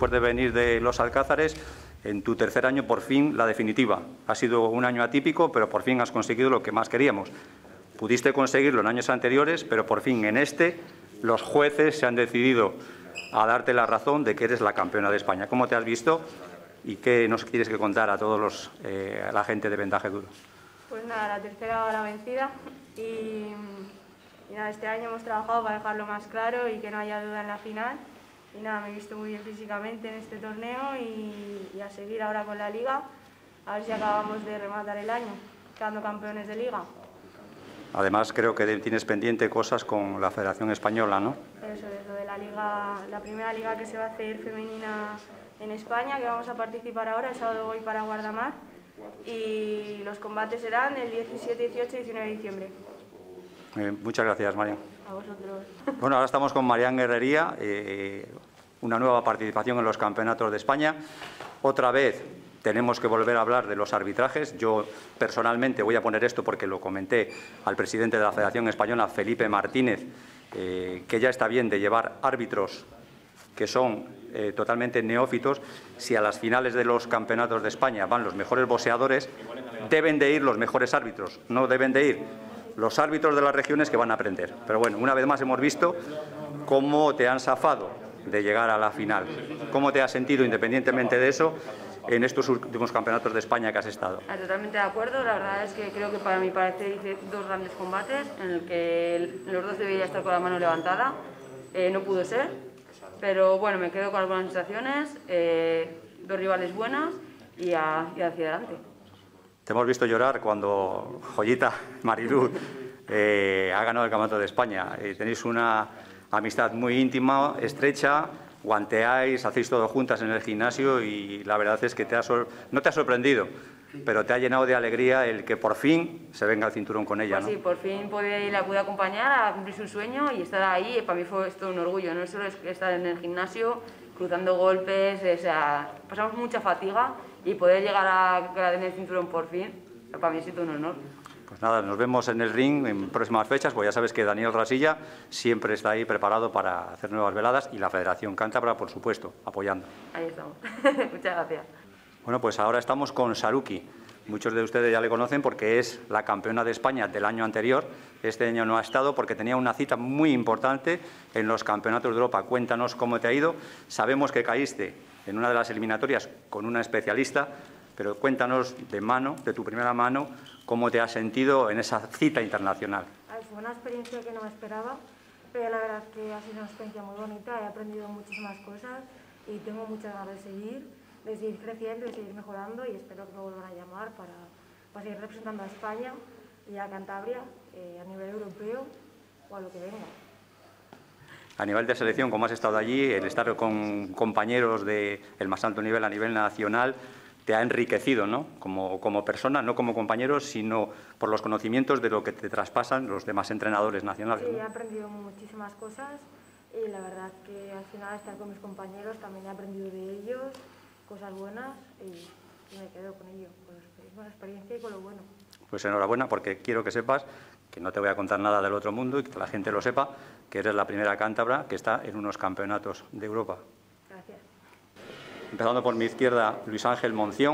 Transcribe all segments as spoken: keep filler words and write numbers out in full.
después de venir de los Alcázares, en tu tercer año por fin la definitiva. Ha sido un año atípico, pero por fin has conseguido lo que más queríamos. Pudiste conseguirlo en años anteriores, pero por fin en este los jueces se han decidido a darte la razón de que eres la campeona de España. ¿Cómo te has visto y qué nos quieres que contar a todos los, eh, a la gente de Vendaje Duro? Pues nada, la tercera hora vencida y, y nada, este año hemos trabajado para dejarlo más claro y que no haya duda en la final. Y nada, me he visto muy bien físicamente en este torneo y, y a seguir ahora con la Liga, a ver si acabamos de rematar el año, quedando campeones de Liga. Además, creo que tienes pendiente cosas con la Federación Española, ¿no? Eso es, lo de la Liga, la primera Liga que se va a hacer femenina en España, que vamos a participar ahora, el sábado voy para Guardamar, y los combates serán el diecisiete, dieciocho y diecinueve de diciembre. Eh, muchas gracias, Marian. A vosotros. Bueno, ahora estamos con Marian Herrería, eh, una nueva participación en los campeonatos de España. Otra vez tenemos que volver a hablar de los arbitrajes. Yo personalmente voy a poner esto porque lo comenté al presidente de la Federación Española, Felipe Martínez, eh, que ya está bien de llevar árbitros que son eh, totalmente neófitos. Si a las finales de los campeonatos de España van los mejores boxeadores, deben de ir los mejores árbitros, no deben de ir los árbitros de las regiones que van a aprender. Pero bueno, una vez más hemos visto cómo te han zafado de llegar a la final. ¿Cómo te has sentido, independientemente de eso, en estos últimos campeonatos de España que has estado? Totalmente de acuerdo. La verdad es que creo que para mi parecer hice dos grandes combates en el que los dos debería estar con la mano levantada. Eh, no pudo ser, pero bueno, me quedo con algunas sensaciones, eh, dos rivales buenas y, a, y hacia adelante. Te hemos visto llorar cuando Joyita Mariluz eh, ha ganado el Campeonato de España. Eh, tenéis una amistad muy íntima, estrecha, guanteáis, hacéis todo juntas en el gimnasio y la verdad es que te ha no te ha sorprendido, pero te ha llenado de alegría el que por fin se venga al cinturón con ella, pues ¿no? Sí, por fin pude, la pude acompañar a cumplir su sueño y estar ahí. Para mí fue esto un orgullo, no solo estar en el gimnasio, cruzando golpes, o sea, pasamos mucha fatiga y poder llegar a tener el cinturón por fin, para mí ha sido un honor. Pues nada, nos vemos en el ring en próximas fechas, pues ya sabes que Daniel Rasilla siempre está ahí preparado para hacer nuevas veladas y la Federación Cántabra, por supuesto, apoyando. Ahí estamos. Muchas gracias. Bueno, pues ahora estamos con Saruki. Muchos de ustedes ya le conocen porque es la campeona de España del año anterior. Este año no ha estado porque tenía una cita muy importante en los campeonatos de Europa. Cuéntanos cómo te ha ido. Sabemos que caíste en una de las eliminatorias con una especialista, pero cuéntanos de mano, de tu primera mano, cómo te has sentido en esa cita internacional. Ay, fue una experiencia que no me esperaba, pero la verdad que ha sido una experiencia muy bonita, he aprendido muchísimas cosas y tengo muchas ganas de seguir, de seguir creciendo, de seguir mejorando y espero que me vuelvan a llamar para, para seguir representando a España y a Cantabria eh, a nivel europeo o a lo que venga. A nivel de selección, como has estado allí, el estar con compañeros del más alto nivel a nivel nacional te ha enriquecido, ¿no? Como, como persona, no como compañero, sino por los conocimientos de lo que te traspasan los demás entrenadores nacionales. Sí, ¿no? he aprendido muchísimas cosas y la verdad que al final estar con mis compañeros también he aprendido de ellos cosas buenas y, y me quedo con ello, con la experiencia y con lo bueno. Pues enhorabuena, porque quiero que sepas que no te voy a contar nada del otro mundo y que la gente lo sepa, que eres la primera cántabra que está en unos campeonatos de Europa. Gracias. Empezando por mi izquierda, Luis Ángel Monción,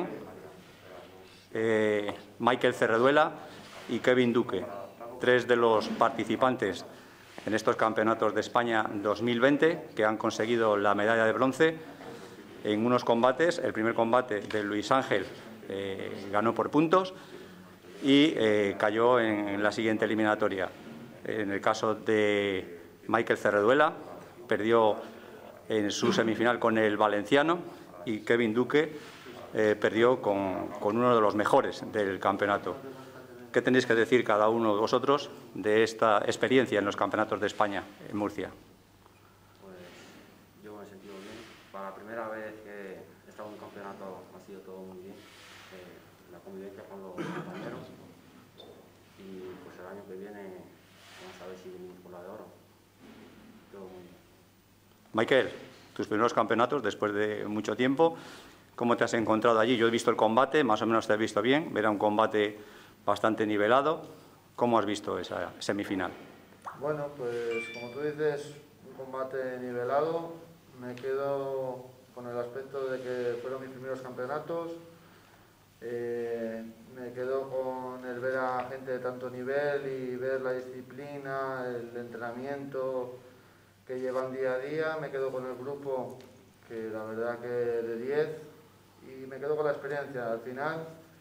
eh, Michael Cerreduela y Kevin Duque, tres de los participantes en estos campeonatos de España dos mil veinte que han conseguido la medalla de bronce en unos combates. El primer combate de Luis Ángel eh, ganó por puntos y eh, cayó en, en la siguiente eliminatoria. En el caso de Michael Cerreduela, perdió en su semifinal con el valenciano y Kevin Duque eh, perdió con, con uno de los mejores del campeonato. ¿Qué tenéis que decir cada uno de vosotros de esta experiencia en los campeonatos de España en Murcia? Pues yo me he sentido bien. Para la primera vez que he estado en un campeonato ha sido todo muy bien. Eh, la convivencia con los compañeros y pues el año que viene vamos a ver si venimos por la de oro. Todo muy bien. Michael, tus primeros campeonatos después de mucho tiempo, ¿cómo te has encontrado allí? Yo he visto el combate, más o menos te he visto bien, era un combate bastante nivelado. ¿Cómo has visto esa semifinal? Bueno, pues como tú dices, un combate nivelado. Me quedo con el aspecto de que fueron mis primeros campeonatos. Eh, me quedo con el ver a gente de tanto nivel y ver la disciplina, el entrenamiento que llevan día a día. Me quedo con el grupo, que la verdad que de diez, y me quedo con la experiencia al final.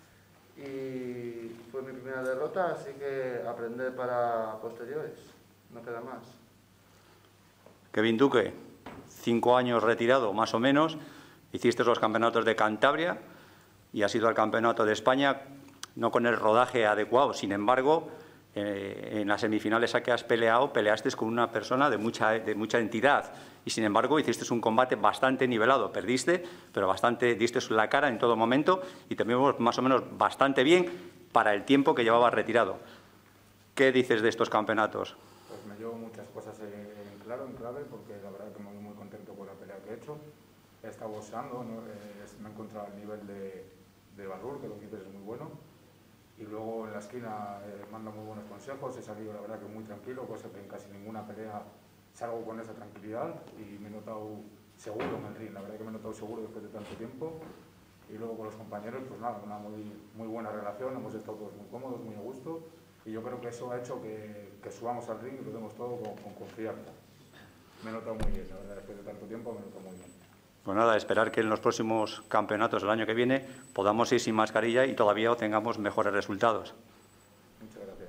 Y fue mi primera derrota, así que aprender para posteriores, no queda más. Kevin Duque, cinco años retirado más o menos, hiciste los campeonatos de Cantabria y has ido al Campeonato de España, no con el rodaje adecuado. Sin embargo, eh, en las semifinales a que has peleado, peleaste con una persona de mucha, de mucha entidad y, sin embargo, hiciste un combate bastante nivelado. Perdiste, pero bastante diste la cara en todo momento y te vimos más o menos bastante bien para el tiempo que llevabas retirado. ¿Qué dices de estos campeonatos? Pues me llevo muchas cosas en, en claro, en clave, porque la verdad que me voy muy contento con la pelea que he hecho. He estado boxeando, ¿no? eh, me he encontrado al nivel de, de Barrur, que lo que dices es muy bueno. Y luego en la esquina eh, manda muy buenos consejos, he salido la verdad que muy tranquilo, cosa que en casi ninguna pelea salgo con esa tranquilidad y me he notado seguro en el ring, la verdad que me he notado seguro después de tanto tiempo. Y luego con los compañeros, pues nada, una muy, muy buena relación, hemos estado todos muy cómodos, muy a gusto. Y yo creo que eso ha hecho que, que subamos al ring y lo demos todo con, con confianza. Me he notado muy bien, la verdad, después de tanto tiempo me he notado muy bien. Pues nada, esperar que en los próximos campeonatos del año que viene podamos ir sin mascarilla y todavía tengamos mejores resultados. Muchas gracias.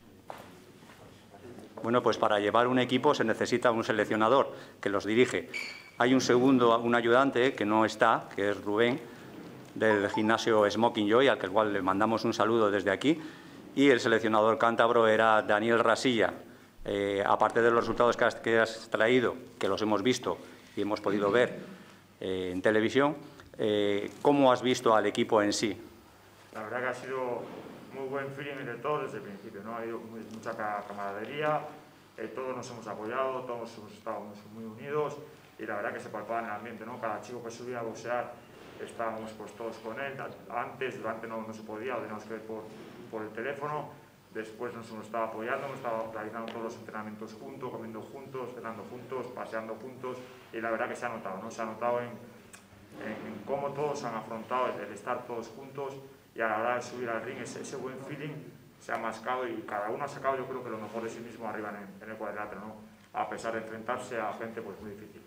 Bueno, pues para llevar un equipo se necesita un seleccionador que los dirige. Hay un segundo, un ayudante que no está, que es Rubén, del gimnasio Smoking Joy, al cual le mandamos un saludo desde aquí. Y el seleccionador cántabro era Daniel Rasilla. Eh, aparte de los resultados que has, que has traído, que los hemos visto y hemos podido ver eh, en televisión, eh, ¿cómo has visto al equipo en sí? La verdad que ha sido muy buen feeling entre todos desde el principio, ¿no? Ha habido muy, mucha camaradería, eh, todos nos hemos apoyado, todos hemos estado muy unidos y la verdad que se palpaba en el ambiente, ¿no? Cada chico que subía a boxear estábamos pues todos con él. Antes, durante no, no se podía, lo teníamos que ver por, por el teléfono. Después nos hemos estado apoyando, hemos estado realizando todos los entrenamientos juntos, comiendo juntos, cenando juntos, paseando juntos y la verdad que se ha notado, ¿no? Se ha notado en, en, en cómo todos han afrontado el, el estar todos juntos y a la hora de subir al ring ese, ese buen feeling se ha mascado y cada uno ha sacado yo creo que lo mejor de sí mismo arriba en, en el cuadrilátero, ¿no? A pesar de enfrentarse a gente pues muy difícil.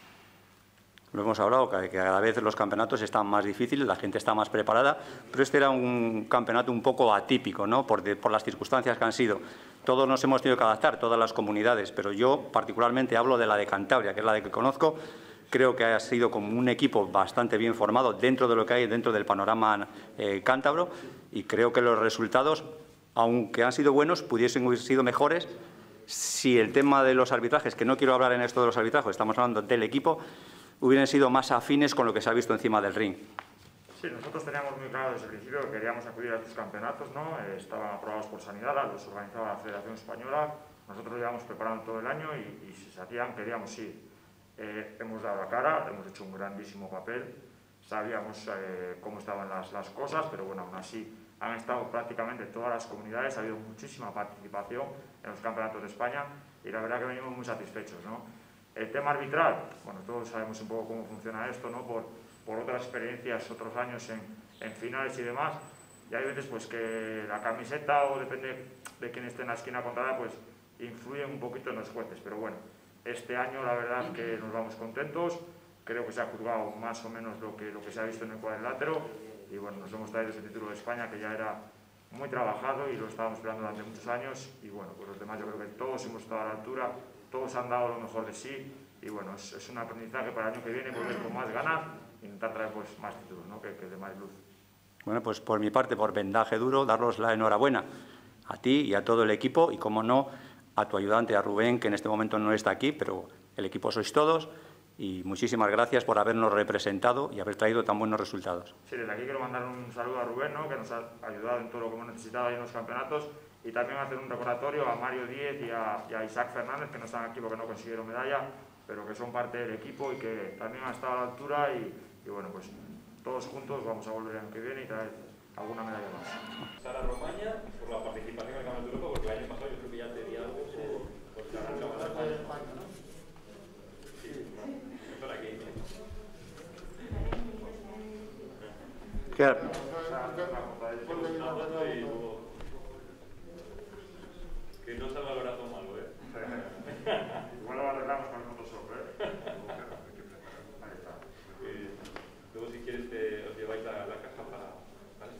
Lo hemos hablado, que cada vez los campeonatos están más difíciles, la gente está más preparada, pero este era un campeonato un poco atípico, ¿no? Por, de, por las circunstancias que han sido. Todos nos hemos tenido que adaptar, todas las comunidades, pero yo particularmente hablo de la de Cantabria, que es la de que conozco. Creo que ha sido como un equipo bastante bien formado dentro de lo que hay dentro del panorama eh, cántabro y creo que los resultados, aunque han sido buenos, pudiesen haber sido mejores si el tema de los arbitrajes, que no quiero hablar en esto de los arbitrajes, estamos hablando del equipo, hubieran sido más afines con lo que se ha visto encima del ring. Sí, nosotros teníamos muy claro desde el principio que queríamos acudir a estos campeonatos, ¿no? Eh, estaban aprobados por Sanidad, los organizaba la Federación Española, nosotros lo llevamos preparando todo el año y, y si se hacían queríamos ir. Eh, hemos dado la cara, hemos hecho un grandísimo papel, sabíamos eh, cómo estaban las, las cosas, pero bueno, aún así han estado prácticamente todas las comunidades, ha habido muchísima participación en los campeonatos de España y la verdad que venimos muy satisfechos, ¿no? El tema arbitral, bueno, todos sabemos un poco cómo funciona esto, ¿no? Por, por otras experiencias, otros años en, en finales y demás, y hay veces pues que la camiseta o depende de quién esté en la esquina contraria, pues influye un poquito en los jueces, pero bueno, este año la verdad que nos vamos contentos, creo que se ha juzgado más o menos lo que, lo que se ha visto en el cuadrilátero, y bueno, nos hemos traído ese título de España que ya era muy trabajado y lo estábamos esperando durante muchos años, y bueno, pues los demás yo creo que todos hemos estado a la altura, todos han dado lo mejor de sí y bueno, es, es un aprendizaje para el año que viene, volver con más ganas e intentar traer pues, más títulos, ¿no? que, que de más luz. Bueno, pues por mi parte, por vendaje duro, daros la enhorabuena a ti y a todo el equipo y, como no, a tu ayudante, a Rubén, que en este momento no está aquí, pero el equipo sois todos y muchísimas gracias por habernos representado y haber traído tan buenos resultados. Sí, desde aquí quiero mandar un saludo a Rubén, ¿no? que nos ha ayudado en todo lo que hemos necesitado ahí en los campeonatos. Y también hacer un recordatorio a Mario Díez y a, y a Isaac Fernández, que no están aquí porque no consiguieron medalla, pero que son parte del equipo y que también han estado a la altura y, y bueno, pues todos juntos vamos a volver el año que viene y traer alguna medalla más. Sara Romaña, por la participación en el Campeonato de Europa, porque el año pasado yo creo que ya te di algo por, por ganar el Campeonato de España, ¿no? Sí, por aquí. Claro. Que no salga el brazo malo, ¿eh? Igual lo arreglamos con el Photoshop, ¿eh? Ahí está. Eh, luego, si quieres, te, os lleváis la, la caja para... ¿vale?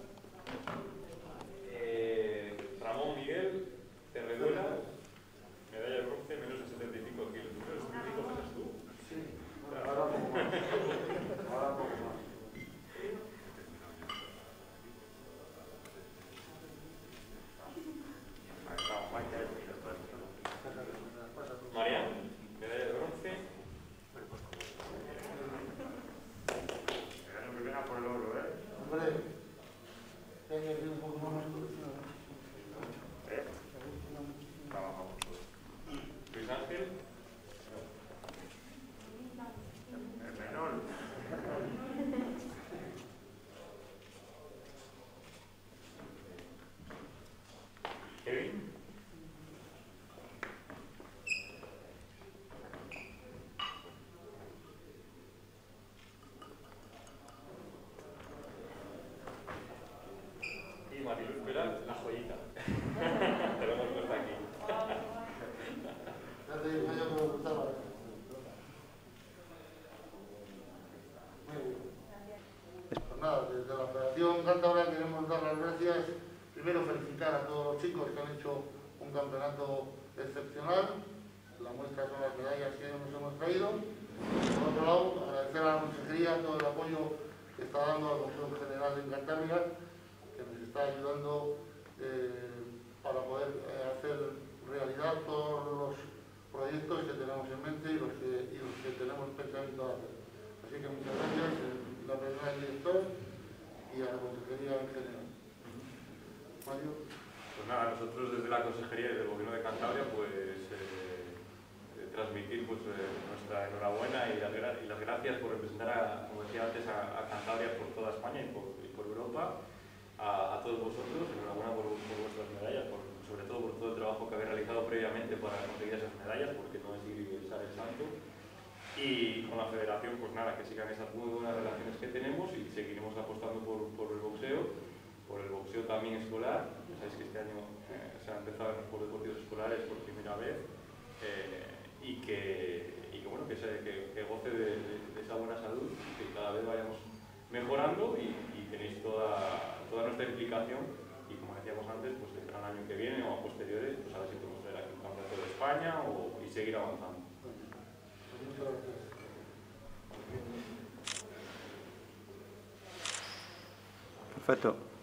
Eh, Ramón Miguel Terreduela, medalla de bronce, menos de setenta y cinco kilos. ¿Menos de setenta y cinco pesas tú? Sí, ahora poco más. Ahora poco más. Mariano, medalla de bronce. El año que viene a por el oro, ¿eh? Hombre, hay que ir un poco más. ¿Eh? Trabajamos todos. Luis Ángel. El menor. Kevin. Y Mariluz Velar, la joyita. Te lo hemos puesto aquí. Pues nada, desde la Federación Cántabra queremos dar las gracias, primero felicitar a todos los chicos que han hecho un campeonato excepcional, la muestra son las medallas que nos hemos traído. Por otro lado, agradecer a la Consejería todo el apoyo que está dando al Consejo General en Cantabria, que nos está ayudando eh, para poder eh, hacer realidad todos los proyectos que tenemos en mente y los que, y los que tenemos pensamiento de hacer. Así que muchas gracias a la persona del director y a la Consejería en general. Mario. Pues nada, nosotros desde la Consejería y del Gobierno de Cantabria, pues eh, eh, transmitir pues, eh, nuestra enhorabuena y las, gra y las gracias por representar, a, como decía antes, a, a Cantabria por toda España y por, y por Europa. A, a todos vosotros, enhorabuena por, por vuestras medallas, por, sobre todo por todo el trabajo que habéis realizado previamente para conseguir esas medallas, porque no es ir y usar el santo. Y con la Federación, pues nada, que sigan esas muy buenas relaciones que tenemos y seguiremos apostando por, por el boxeo, por el boxeo también escolar. Ya sabéis que este año eh, se han empezado en los Juegos Deportivos Escolares por primera vez eh, y, que, y que, bueno, que, se, que, que goce de, de, de esa buena salud y que cada vez vayamos mejorando y, y tenéis toda, toda nuestra implicación y, como decíamos antes, pues de cara al año que viene o a posteriores, pues a ver si podemos traer aquí un campeonato de España o, y seguir avanzando. Perfecto.